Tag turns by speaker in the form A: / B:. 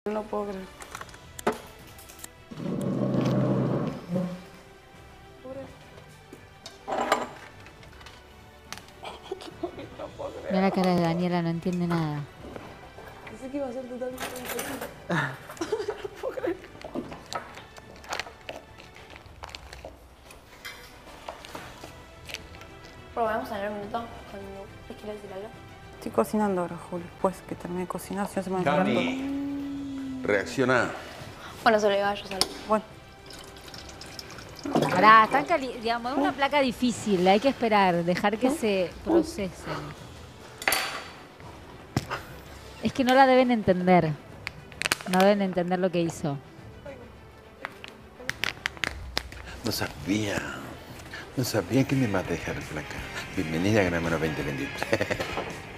A: No lo puedo creer.
B: Mira la cara de Daniela, no entiende nada.
A: Pensé que iba a ser totalmente diferente. No puedo creer.
C: Probamos en un minuto cuando quieres decir algo.
A: Estoy cocinando ahora, Juli. Después que termine de cocinar, si no se me va a enfriar todo.
D: Cami, reacciona.
C: Bueno, se lo digo a yo solo.
A: Bueno,
B: Pará, están digamos, es una placa difícil, hay que esperar, dejar que se procesen. Es que no la deben entender. No deben entender lo que hizo.
D: No sabía que me iba a dejar flaca. Bienvenida a Gran Hermano 2023.